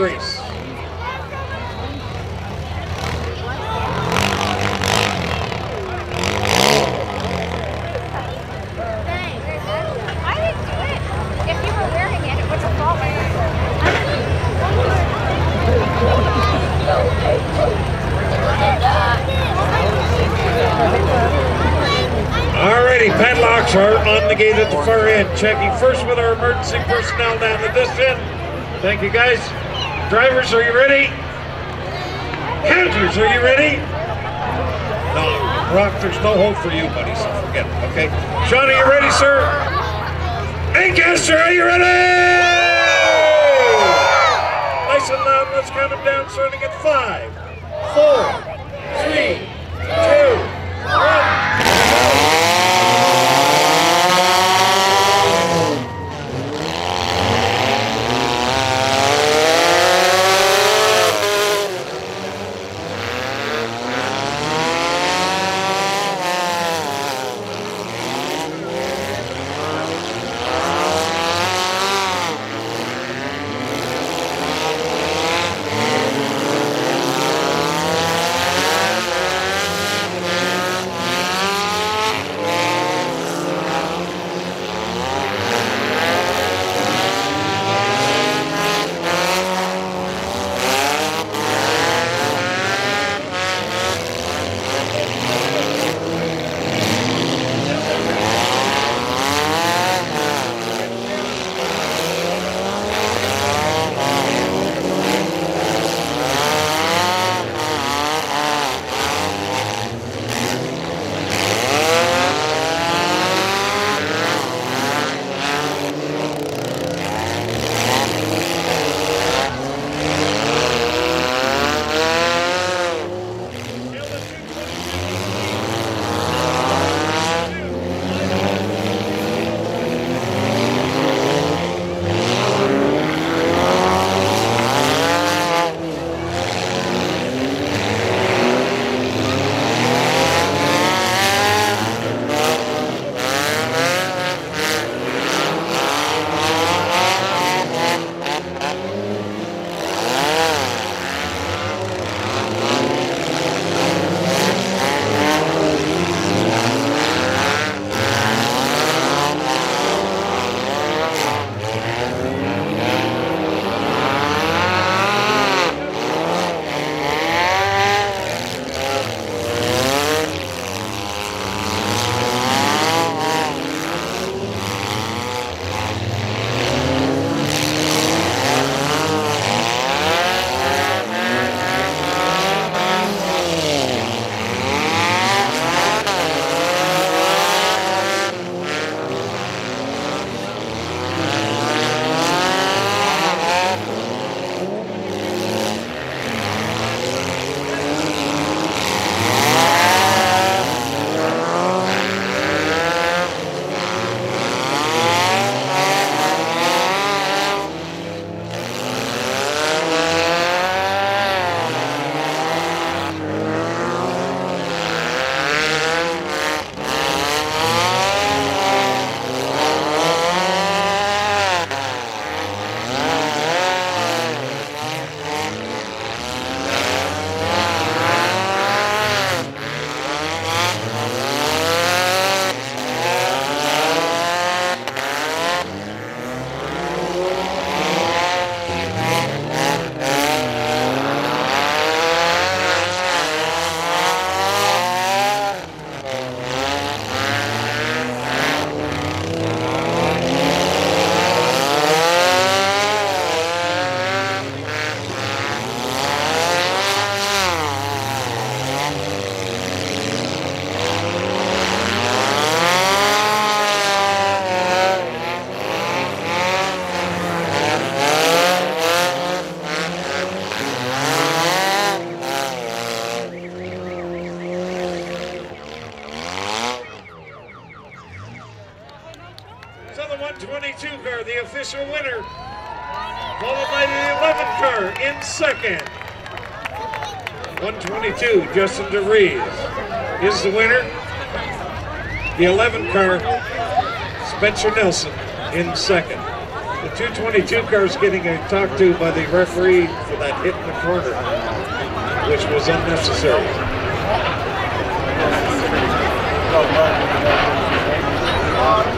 race. Alrighty, padlocks are on the gate at the far end. Checking first with our emergency personnel down at this end. Thank you, guys. Drivers, are you ready? Counters, are you ready? No, Brock, there's no hope for you, buddy, so forget it, okay? Sean, are you ready, sir? Ancaster, are you ready? Nice and loud, let's count them down, starting at 5, 4, 3, 2, 1. So the 122 car, the official winner, followed by the 11 car in second. 122, Justin DeVries is the winner. The 11 car, Spencer Nelson in second. The 222 car is getting talked to by the referee for that hit in the corner, which was unnecessary.